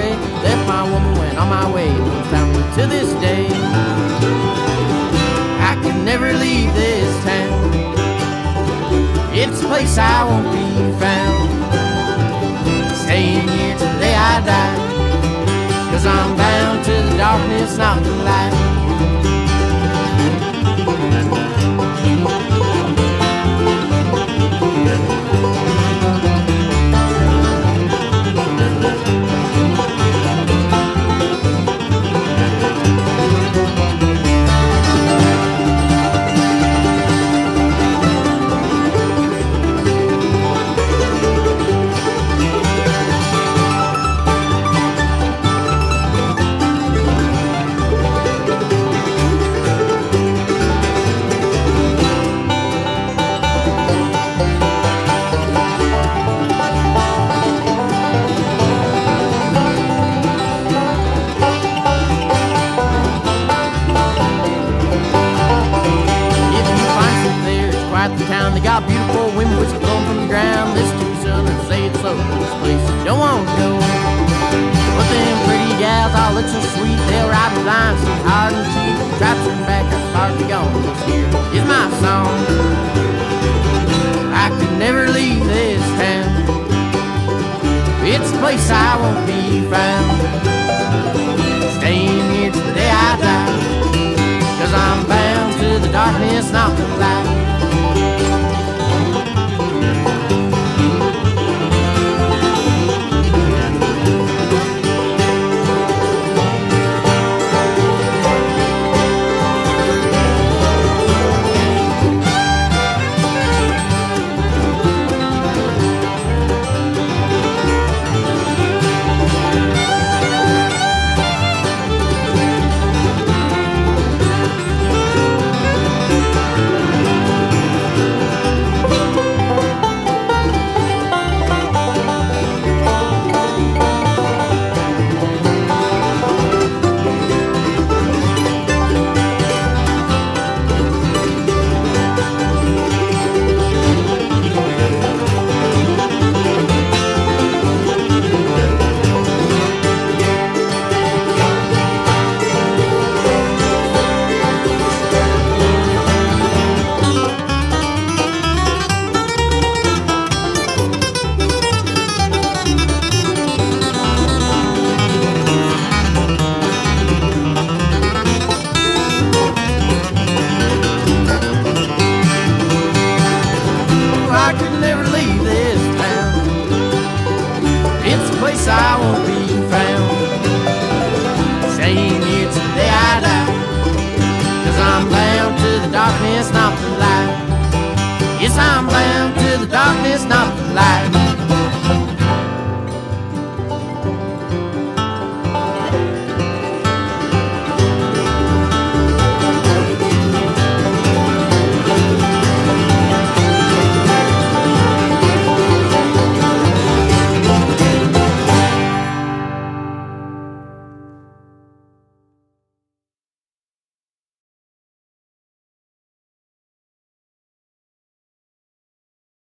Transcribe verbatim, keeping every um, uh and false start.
gray. Left my woman, went on my way, don't found me to this day. I can never leave this town. It's a place I won't be found. Staying here till the day I die, 'cause I'm bound to the darkness, not the light. The town, they got beautiful women which are blown from the ground. This two southerners say it's so this place you don't want to go. But them pretty gals all look so sweet, they'll ride the line so hard and cheap. Traps in back, I'm hard to go. This here is my song. I could never leave this town. It's a place I won't be found. Staying here till the day I die, 'cause I'm bound to the darkness, not the light. I could never leave this town. It's a place I won't be found. Staying here till the day I die, 'cause I'm bound to the darkness, not the light. Yes, I'm bound to the darkness, not the light.